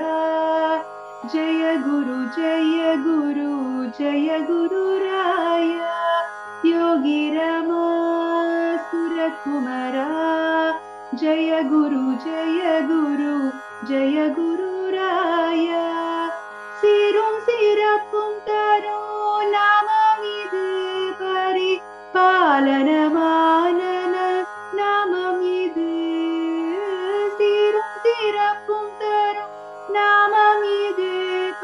जय गुरु जय गुरु राया योगी रामा सुरकुमारा जय गुरु राया சீரும் சிறப்பும் தரும் நாமம் இது பரிபாலனமான நாமம் இது சீரும் சிறப்பும் தரும் நாமம் இது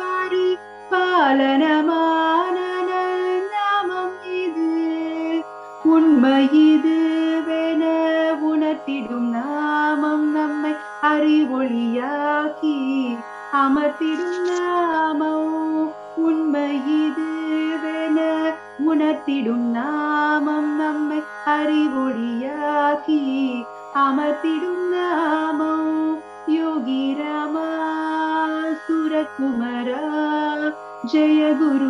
பரிபாலனமான நாமம் இது உண்மை இதுவென உணர்த்திடும் நாமம் நம்மை அறிவொளியாக்கி அமர்த்திடும் நாமம் உண்மை இதுவென உணர்த்திடும் நாமம் நம்மை அறிவொளியாக்கி அமர்த்திடும் நாமம் யோகி ராமா சுரகுமரா ஜெய குரு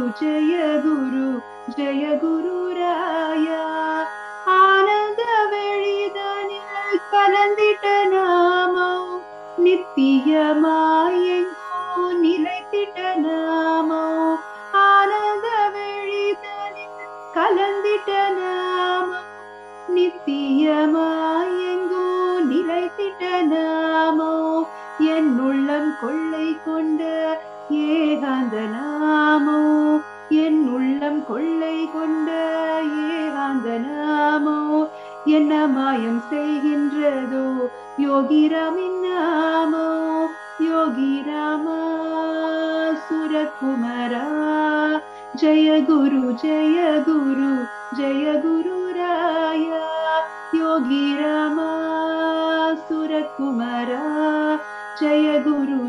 ராயா ஆனந்த வெளிதனில் கலந்திட்ட நாமம் நித்தியமாயெங்கோ நிலைத்திட்ட நாமோ ஆனந்த வெளிதனில் கலந்திட்ட நாமோ நித்தியமாயெங்கோ நிலைத்திட்ட நாமோ என் உள்ளம் கொள்ளை கொண்ட ஏகாந்த நாமோ என் உள்ளம் கொள்ளை கொண்ட ஏகாந்த நாமோ என்ன மாயம் செய்கின்றதோ யோகி ராமின் நாமோ யோகி ராமா சுரகுமரா ஜெய குரு ராயா யோகி ராமா சுரகுமரா ஜெய குரு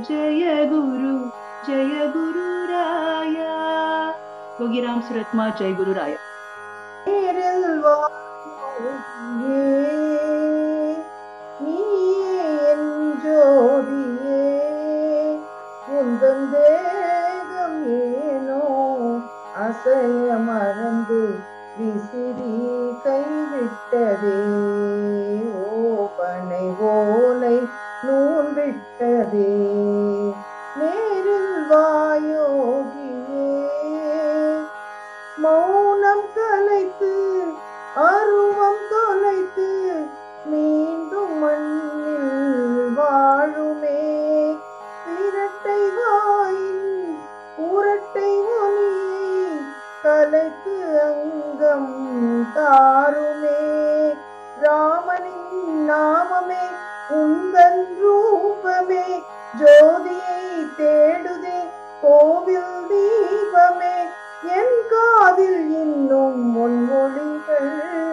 ராயா யோகி ராம் சுரத்குமார் ஜெய குரு ராயா ஜோதியே உந்தன் தேகம் ஏனோ அசைய மறந்து விசிறி கைவிட்டதே ஓபனை ஓலை நூல் விட்டதே நேரில் வாயோகியே மௌனம் கலைத்து அருவம் தொலைத்து மீண்டும் மண்ணில் வாழுமே இரட்டை வாயின் உரட்டை ஒலியை கலைத்து அங்கம் தாருமே ராமனின் நாமமே உந்தன் ரூபமே ஜோதியை தேடுதே கோவில் தீபமே என் காதில் இன்னும் பொன்மொழிகள்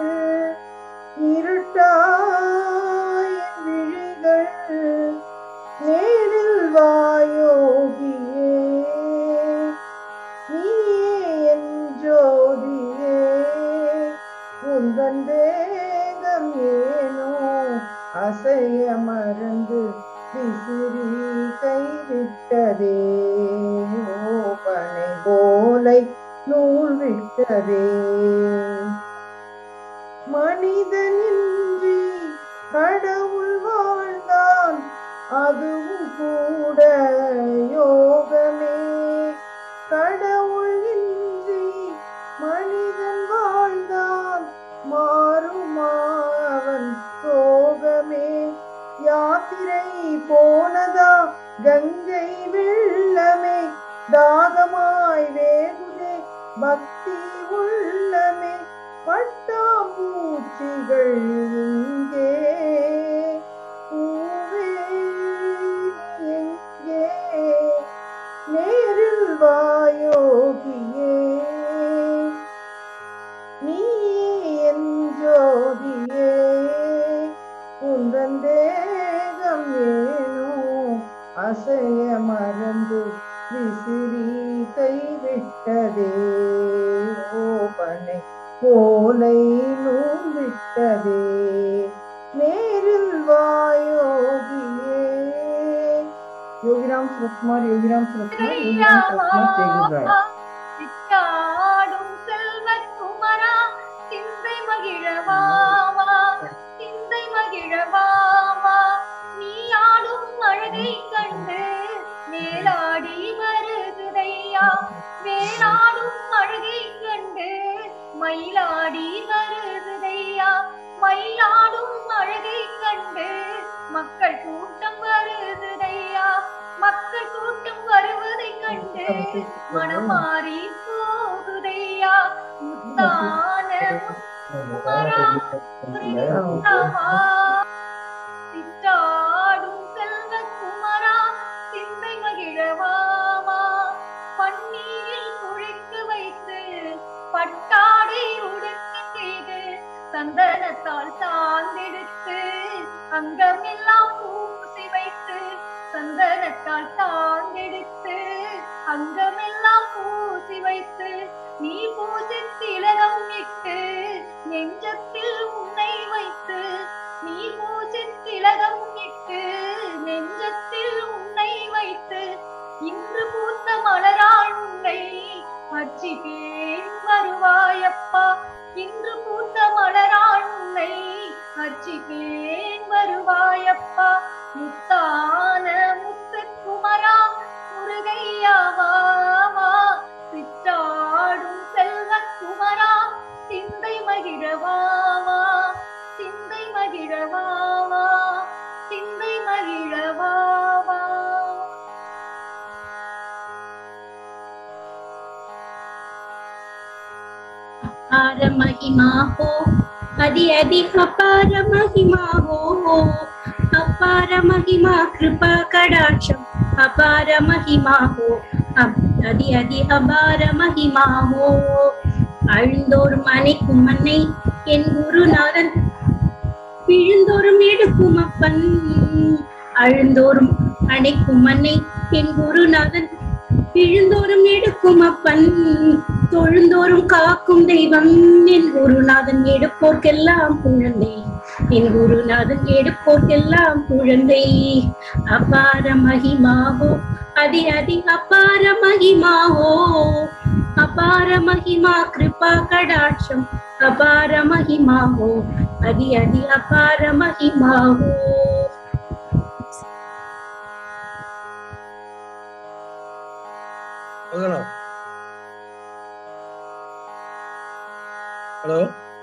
இருட்டாய் விழிகள் நேரில் வாயோகியே நீயே என் ஜோதியே உந்தன் தேகம் ஏனோ அசைய மறந்து விசிறி கைவிட்டதே ஓபனை போலை நூல் விட்டதே மனிதனின்றி கடவுள் வாழ்ந்தான் அதுவும் கூட யோகமே கடவுள் இன்றி மனிதன் வாழ்ந்தான் மாறுமாவன் சோகமே யாத்திரை போனதா கங்கை வெள்ளமே தாகமாய் வேகுதே பக்தி உள்ளமே பட்டாம்பூச்சிகள் இங்கே பூவே எங்கே நேரில் வாயோகியே நீ என் ஜோதியே உந்தன் தேகம் ஏனோ அசைய மறந்து விசிறி கைவிட்டதே ஓபனை போலை நூல் விட்டதே நேரில் வாயோகியே யோகிராம் சுரத்குமார் யோகிராம் சுரத்குமார் செல்வகுமரா சிந்தை மகிழவாவா சிந்தை மகிழவாவா நீ ஆடும் அழகை கண்டு மயிலாடி வருதையா மயிலாடும் அழகை கண்டு மக்கள் கூட்டம் வருதையா மக்கள் கூட்டம் வருவதை கண்டு மனம் மாறி போகுதையா முத்தான முத்துக்குமரா முருகா சித்தாடும் செல்வ குமரா சிந்தை மகிழவாமா பன்னீரில் குழைத்து வைத்து பட்டாடை உடுக்க செய்து சந்தனத்தால் சார்ந்தெடுத்து அங்கமெல்லாம் பூசி வைத்து சந்தனத்தால் சார்ந்தெடுத்து அங்கமெல்லாம் பூசி வைத்து நீ பூசி திலகம் இட்டு நெஞ்சத்தில் உன்னை வைத்து நீ பூசி திலகம் இட்டு நெஞ்சத்தில் உன்னை வைத்து இன்று பூத்த மலரால் உன்னை அர்ச்சிப்பேன் வருவாயப்பா இன்று பூத்த மலரால் உன்னை அர்ச்சிப்பேன் வருவாயப்பா முத்தான முத்துக்குமரா முருகையாவாமா சித்தாடும் செல்வ குமரா சிந்தை மகிழவாமா சிந்தை மகிழவாமா சிந்தை மகிழவாமா. अपार महिमा हो अदि अदि अपार महिमा हो अपार महिमा कृपा कटाक्षम अपार महिमा हो अदि अदि अपार महिमा हो அழுந்தோறும் அணைக்கும் மன்னை என் குருநாதன் விழுந்தோறும் எடுக்கும் அப்பன் அழுந்தோறும் அணைக்கும் மன்னை என் குருநாதன் விழுந்தோறும் எடுக்கும் அப்பன் தொழுந்தோறும் காக்கும் தெய்வம் என் குருநாதன் எடுப்போர்க்கெல்லாம் குழந்தை என் குருநாதன் எடுப்போர்க்கெல்லாம் குழந்தை அபார மகிமாவோ அதி அதி அபார மகிமாவோ அபார மகிமா கிருபா கடாட்சம் அபார மகிமாவோ அதி அதி அபார மகிமாவோ. Hello.